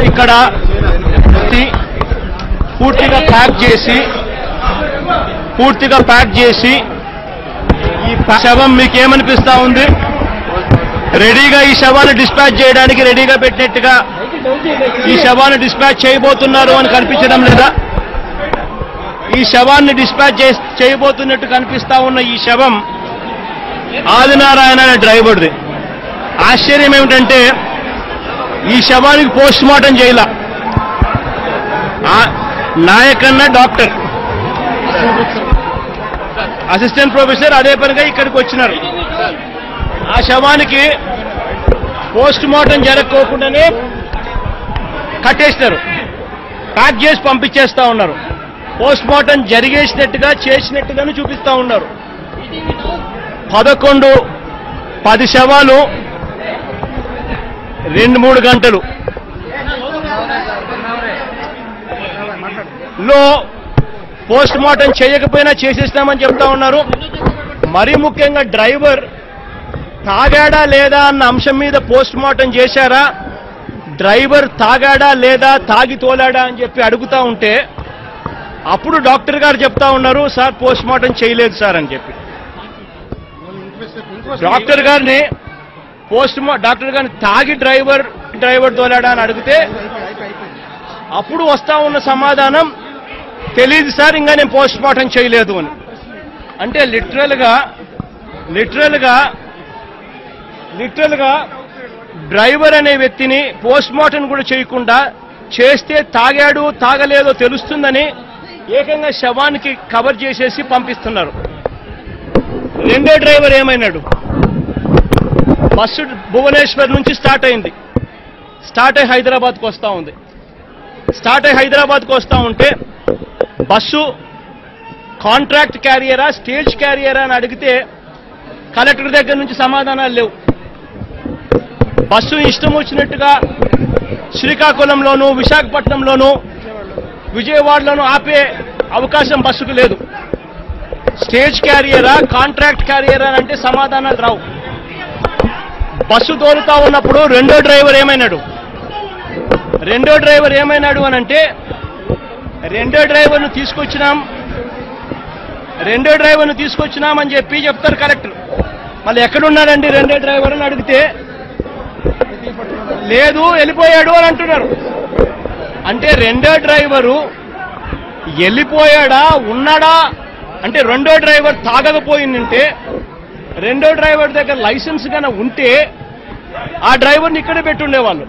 ఇక్కడ పూర్తిగా ప్యాక్ చేసి ఈ శవం మీకేమనిపిస్తా ఉంది? రెడీగా ఈ శవాన్ని డిస్పాచ్ చేయడానికి రెడీగా పెట్టినట్టుగా ఈ శవాన్ని డిస్పాచ్ చేయబోతున్నారు అని కనిపించడం లేదా? ఈ శవాన్ని డిస్పాచ్ చేయబోతున్నట్టు కనిపిస్తా ఉన్న ఈ శవం ఆదినారాయణ అనే డ్రైవర్ది. ఆశ్చర్యం ఏమిటంటే ఈ శవానికి పోస్ట్ మార్టం చేయాల. నాయకన్న డాక్టర్, అసిస్టెంట్ ప్రొఫెసర్ అదే పనిగా ఇక్కడికి వచ్చినారు. ఆ శవానికి పోస్ట్ మార్టం జరగకోకుండానే కట్టేస్తారు, ప్యాక్ చేసి పంపించేస్తా ఉన్నారు. పోస్ట్ మార్టం జరిగేసినట్టుగా చేసినట్టుగానే చూపిస్తా ఉన్నారు. 11-10 శవాలు 2-3 గంటలు లో పోస్ట్ మార్టం చేయకపోయినా చేసేస్తామని చెప్తా ఉన్నారు. మరీ ముఖ్యంగా డ్రైవర్ తాగాడా లేదా అన్న అంశం మీద పోస్ట్ మార్టం చేశారా, డ్రైవర్ తాగాడా లేదా తాగి తోలాడా అని చెప్పి అడుగుతా ఉంటే అప్పుడు డాక్టర్ గారు చెప్తా ఉన్నారు, సార్ పోస్ట్ మార్టం చేయలేదు సార్ అని చెప్పి. డాక్టర్ గారిని తాగి డ్రైవర్ తోలాడా అని అడిగితే అప్పుడు వస్తా ఉన్న సమాధానం తెలియదు సార్, ఇంకా నేను పోస్ట్ మార్టం చేయలేదు అని. అంటే లిటరల్గా డ్రైవర్ అనే వ్యక్తిని పోస్ట్ మార్టం కూడా చేయకుండా చేస్తే తాగాడు తాగలేదో తెలుస్తుందని ఏకంగా శవానికి కవర్ చేసేసి పంపిస్తున్నారు. రెండో డ్రైవర్ ఏమైనాడు? బస్సు భువనేశ్వర్ నుంచి స్టార్ట్ అయింది. స్టార్ట్ అయి హైదరాబాద్కు వస్తూ ఉంది. హైదరాబాద్కు వస్తూ ఉంటే బస్సు కాంట్రాక్ట్ క్యారియరా స్టేజ్ క్యారియరా అని అడిగితే కలెక్టర్ దగ్గర నుంచి సమాధానాలు లేవు. బస్సు ఇష్టం వచ్చినట్టుగా శ్రీకాకుళంలోనూ విశాఖపట్నంలోనూ విజయవాడలోనూ ఆపే అవకాశం బస్సుకు లేదు. స్టేజ్ క్యారియరా కాంట్రాక్ట్ క్యారియరా అంటే సమాధానాలు రావు. బస్సు తోలుతా ఉన్నప్పుడు రెండో డ్రైవర్ ఏమైనాడు అని అంటే రెండో డ్రైవర్ను తీసుకొచ్చినాం అని చెప్పి చెప్తారు కలెక్టర్. మళ్ళీ ఎక్కడున్నాడండి రెండో డ్రైవర్ అని అడిగితే లేదు వెళ్ళిపోయాడు అని అంటున్నారు. అంటే రెండో డ్రైవరు వెళ్ళిపోయాడా ఉన్నాడా అంటే రెండో డ్రైవర్ తాగకపోయిందంటే రెండో డ్రైవర్ దగ్గర లైసెన్స్ కన్నా ఉంటే ఆ డ్రైవర్ని ఇక్కడే పెట్టుండేవాళ్ళు.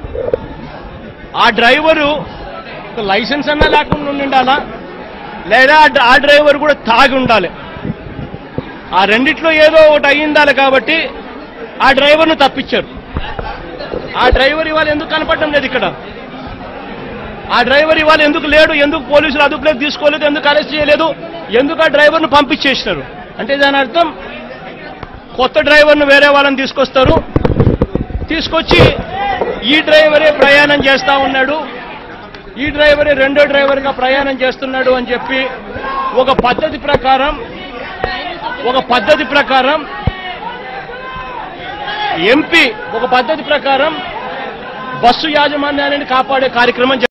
ఆ డ్రైవరు లైసెన్స్ అన్నా లేకుండా ఉండాలా, లేదా ఆ డ్రైవర్ కూడా తాగి ఉండాలి. ఆ రెండిట్లో ఏదో ఒకటి అయ్యిండాలి. కాబట్టి ఆ డ్రైవర్ను తప్పించారు. ఆ డ్రైవర్ ఇవాళ ఎందుకు కనపడడం లేదు ఇక్కడ? ఆ డ్రైవర్ ఇవాళ ఎందుకు లేడు? ఎందుకు పోలీసులు అదుపులోకి తీసుకోలేదు? ఎందుకు అరెస్ట్ చేయలేదు? ఎందుకు ఆ డ్రైవర్ను పంపించేసినారు? అంటే దాని అర్థం కొత్త డ్రైవర్ను వేరే వాళ్ళని తీసుకొచ్చి ఈ డ్రైవరే ప్రయాణం చేస్తా ఉన్నాడు, ఈ డ్రైవరే రెండో డ్రైవర్గా ప్రయాణం చేస్తున్నాడు అని చెప్పి ఒక పద్ధతి ప్రకారం ఎంపీ బస్సు యాజమాన్యాన్ని కాపాడే కార్యక్రమం